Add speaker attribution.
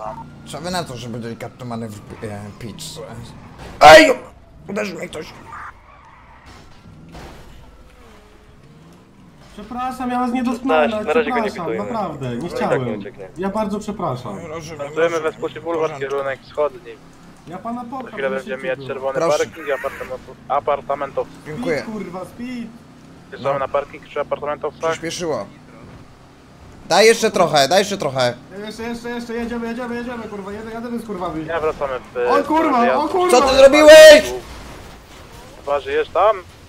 Speaker 1: Co wy na to, żeby delikatny manewr pitch? Ej! Uderzył mnie ktoś.
Speaker 2: Przepraszam, ja was nie dotknąłem,
Speaker 3: Na razie go nie
Speaker 2: przepraszam,
Speaker 3: pitujmy.
Speaker 2: naprawdę, nie
Speaker 3: No i tak nie
Speaker 2: chciałem.
Speaker 3: ucieknie.
Speaker 2: Ja bardzo przepraszam.
Speaker 3: Startujemy we Spółce Bulwar, kierunek wschodni.
Speaker 2: Ja pana
Speaker 3: Za
Speaker 2: popcham.
Speaker 3: chwilę będziemy mieć czerwony
Speaker 1: Proszę.
Speaker 3: parking i apartamentów.
Speaker 1: Dziękuję.
Speaker 2: Speed, kurwa, speed.
Speaker 3: Wjeżdżamy na parking przy apartamentowcach.
Speaker 1: Przyspieszyło. Daj jeszcze trochę, daj jeszcze trochę.
Speaker 2: Jeszcze, jedziemy, kurwa, jadę z kurwami.
Speaker 3: Nie wracamy w...
Speaker 2: O kurwa, o kurwa!
Speaker 1: Co ty zrobiłeś?
Speaker 3: Chyba żyjesz tam?